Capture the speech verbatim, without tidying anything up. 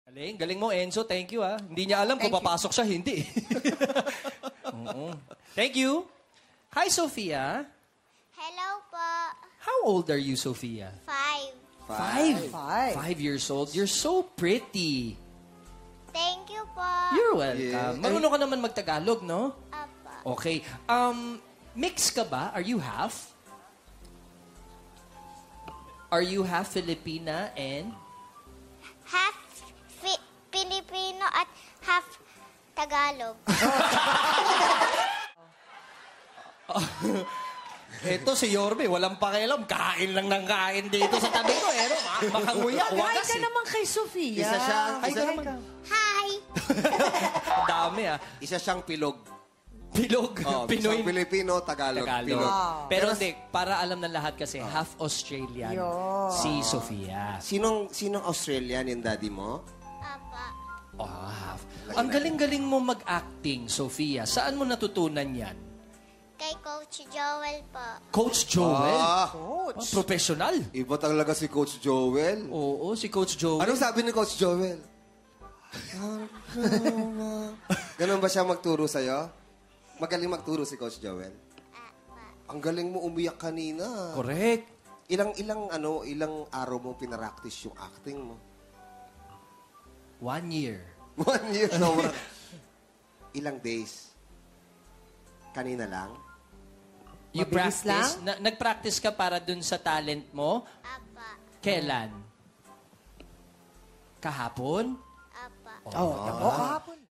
Galing, galing mo, Enzo. Thank you, ah. Hindi niya alam kung papasok siya, hindi. Oo. Thank you. Hi, Sophia. Hello po. How old are you, Sophia? Five. Five. Five. Five years old. You're so pretty. Thank you po. You're welcome. Yeah. Marunong ka naman magtagalog, no? Apa. Okay. Um, mix ka ba? Are you half? Are you half Filipina and... Half fi- Filipino at half Tagalog. Eto si Yorme, walang pakialam. Kain lang ng kain dito sa tabi ko. Eh, no? Makanguya. Hi Wagas ka eh. naman kay Sofia. Isa siya, Hi isa, ka naman. Hi. Ang dami, ah. isa siyang pilog. Pilog. Oh, Pinoy. isang Pilipino, Tagalog. Tagalog. Pilog. Pero hindi, para alam ng lahat kasi, half Australian Yo. si Sofia. Sinong, sinong Australian yung daddy mo? Apa. Oh, half. Ang galing-galing mo mag-acting, Sofia. Saan mo natutunan yan? Kay Coach Joel po. Coach Joel? Ah, Oh, professional. iba talaga si Coach Joel. Oo, si Coach Joel. Anong sabi ni Coach Joel? Ganun ba siya magturo sa'yo? Magaling magturo si Coach Joel. Apa. Ang galing mo umiyak kanina. Correct. Ilang ilang ano, ilang araw mo pinaractice yung acting mo? One year. One year sobrang. Ilang days? Kanina lang? You Mabilis practice? Na- nag-practice ka para dun sa talent mo? Apa. Kailan? Kahapon? Apa. Oh, oh kahapon.